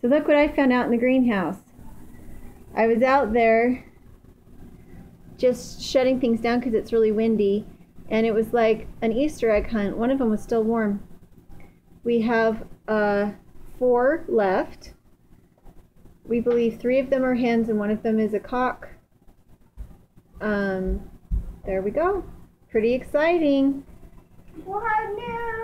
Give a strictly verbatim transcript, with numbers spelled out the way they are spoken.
So look what I found out in the greenhouse. I was out there just shutting things down because it's really windy, and it was like an Easter egg hunt. One of them was still warm. We have uh, four left. We believe three of them are hens and one of them is a cock. Um, there we go. Pretty exciting. What new?